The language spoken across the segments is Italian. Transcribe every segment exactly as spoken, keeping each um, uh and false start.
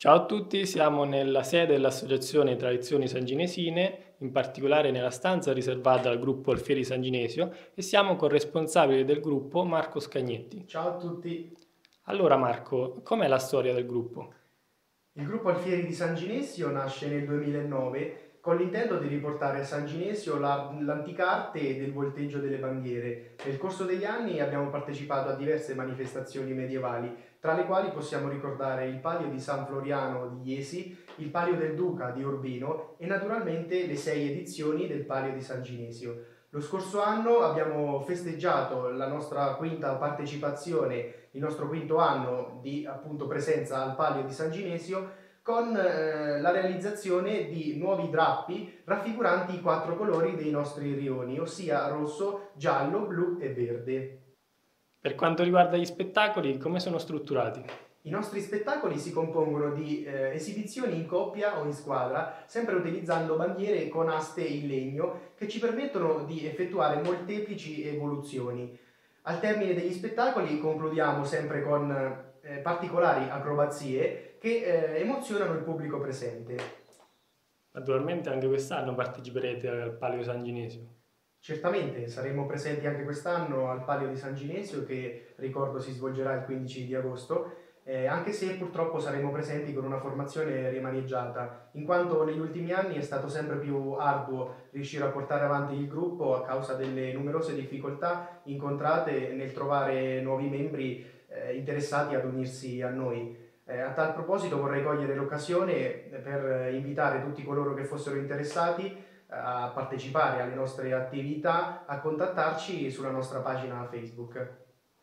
Ciao a tutti, siamo nella sede dell'Associazione Tradizioni Sanginesine, in particolare nella stanza riservata al gruppo Alfieri San Ginesio e siamo con il responsabile del gruppo Marco Scagnetti. Ciao a tutti. Allora Marco, com'è la storia del gruppo? Il gruppo Alfieri di San Ginesio nasce nel duemilanove con l'intento di riportare a San Ginesio la- l'anticarte del volteggio delle bandiere. Nel corso degli anni abbiamo partecipato a diverse manifestazioni medievali, tra le quali possiamo ricordare il Palio di San Floriano di Iesi, il Palio del Duca di Urbino e naturalmente le sei edizioni del Palio di San Ginesio. Lo scorso anno abbiamo festeggiato la nostra quinta partecipazione, il nostro quinto anno di appunto presenza al Palio di San Ginesio con eh, la realizzazione di nuovi drappi raffiguranti i quattro colori dei nostri rioni, ossia rosso, giallo, blu e verde. Per quanto riguarda gli spettacoli, come sono strutturati? I nostri spettacoli si compongono di eh, esibizioni in coppia o in squadra, sempre utilizzando bandiere con aste in legno che ci permettono di effettuare molteplici evoluzioni. Al termine degli spettacoli concludiamo sempre con eh, particolari acrobazie che eh, emozionano il pubblico presente. Naturalmente anche quest'anno parteciperete al Palio San Ginesio. Certamente saremo presenti anche quest'anno al Palio di San Ginesio che ricordo si svolgerà il quindici di agosto, eh, anche se purtroppo saremo presenti con una formazione rimaneggiata, in quanto negli ultimi anni è stato sempre più arduo riuscire a portare avanti il gruppo a causa delle numerose difficoltà incontrate nel trovare nuovi membri eh, interessati ad unirsi a noi. Eh, a tal proposito vorrei cogliere l'occasione per invitare tutti coloro che fossero interessati a partecipare alle nostre attività, a contattarci sulla nostra pagina Facebook.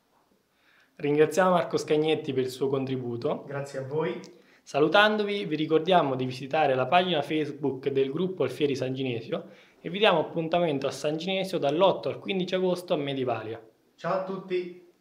Ringraziamo Marco Scagnetti per il suo contributo. Grazie a voi. Salutandovi, vi ricordiamo di visitare la pagina Facebook del gruppo Alfieri San Ginesio e vi diamo appuntamento a San Ginesio dall'otto al quindici agosto a Medivalia. Ciao a tutti.